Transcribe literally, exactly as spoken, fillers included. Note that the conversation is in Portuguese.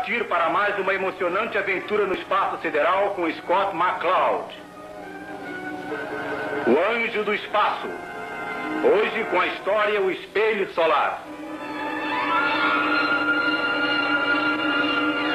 partir para mais uma emocionante aventura no espaço sideral com Scott McCloud. O Anjo do Espaço. Hoje com a história O Espelho Solar.